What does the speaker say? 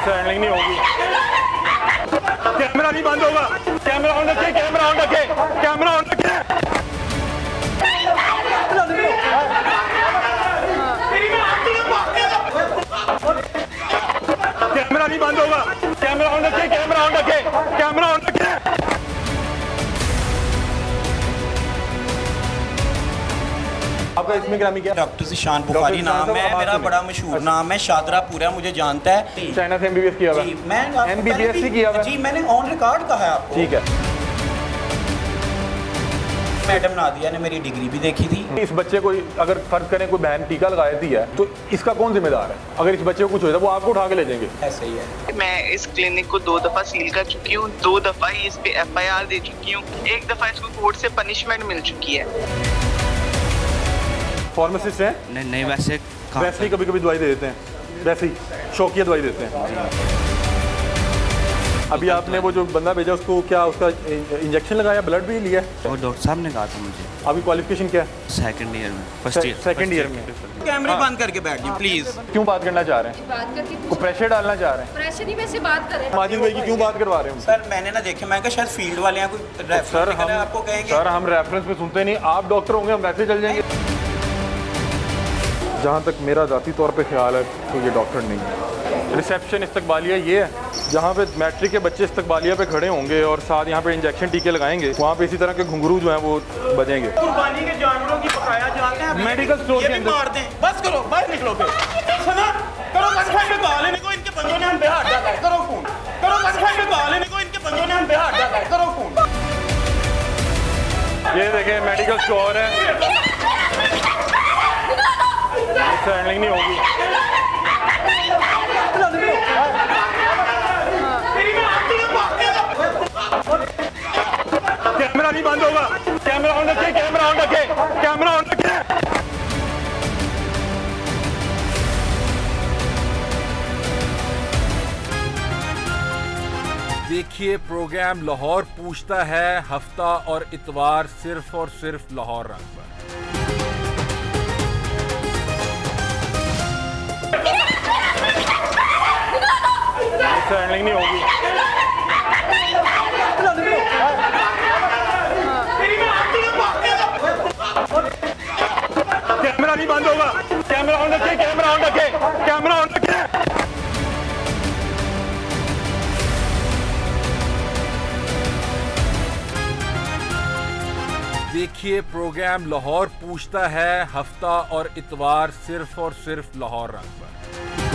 Handling नहीं होगी। Camera नहीं बंद होगा। कैमरा ऑन रखे, कैमरा ऑन रखे, कैमरा ऑन रखे। कैमरा नहीं बंद होगा। कैमरा ऑन रखे, कैमरा ऑन रखे, कैमरा ऑन रखे। आपका इसमें ग्रामी क्या? डॉक्टर ज़ीशान बुखारी नाम है मेरा, बड़ा मशहूर नाम है, शादरा पूरा मुझे जानता है। चाइना से MBBS किया हुआ? जी, मैं MBBS से किया हुआ? जी, मैंने ऑन रिकॉर्ड कहा है आपको। ठीक है। मैडम नादिया ने मेरी डिग्री भी देखी थी। इस बच्चे को अगर फर्ज करें कोई बहन टीका लगा देती है तो इसका कौन जिम्मेदार है? अगर इस बच्चे को कुछ हो जाए वो आपको उठा के ले जाएंगे। ऐसे ही है। मैं इस क्लिनिक को 2 दफा सील कर चुकी हूँ, 2 दफा ही इस पे FIR दे चुकी हूँ, 1 दफा इसको कोर्ट से पनिशमेंट मिल चुकी है। फार्मासिस्ट हैं? नहीं वैसे ही कभी कभी दवाई दे देते हैं, वैसे ही शौकिया दवाई देते हैं। अभी आपने वो जो बंदा भेजा उसको क्या उसका इंजेक्शन लगाया, ब्लड भी लिया? वो डॉक्टर साहब ने कहा था मुझे। अभी क्वालिफिकेशन क्या है? सेकंड ईयर में, फर्स्ट ईयर। सेकंड ईयर में। कैमरे बंद करके बैठ जाइए प्लीज। क्यों बात करना चाह रहे हैं? बात करके को प्रेशर डालना चाह रहे हैं? प्रेशर नहीं, वैसे बात कर रहे हैं। माजिद भाई की क्यों बात करवा रहे हैं? सर मैंने ना देखे, मैं शायद फील्ड वाले हैं, कोई सर आपको कहेंगे। सर हम रेफरेंस पे सुनते नहीं, आप डॉक्टर होंगे हम वैसे चल जाएंगे। जहाँ तक मेरा ज़ाती तौर पे ख्याल है तो ये डॉक्टर नहीं है। रिसेप्शन इस्तकबालिया ये है जहाँ पे मैट्रिक के बच्चे इस्तकबालिया पे खड़े होंगे और साथ यहाँ पे इंजेक्शन टीके लगाएंगे, वहाँ पे इसी तरह के घुंघरू जो हैं वो बजेंगे। कुर्बानी के जानवरों की बकाया जानते हैं, मेडिकल स्टोर के अंदर मार दें। बस करो, बाहर निकलो पे। सुना करो, बस खाई में गाल इनको, इनके बंदों ने हम पे हाथ डाला है, करो फोन करो, बस खाई में गाल इनको, इनके बंदों ने हम पे हाथ डाला है, करो फोन। ये देखें मेडिकल स्टोर है, हैंडलिंग नहीं होगी। कैमरा नहीं बंद होगा। कैमरा ऑन रखे, कैमरा ऑन रखे, कैमरा ऑन रखे। देखिए प्रोग्राम लाहौर पूछता है, हफ्ता और इतवार सिर्फ और सिर्फ लाहौर रंग पर। हैंडलिंग नहीं होगी। कैमरा नहीं बंद होगा। कैमरा ऑन रखे, कैमरा ऑन रखे, कैमरा ऑन रखे। देखिए प्रोग्राम लाहौर पूछता है, हफ्ता और इतवार सिर्फ और सिर्फ लाहौर रंग पर।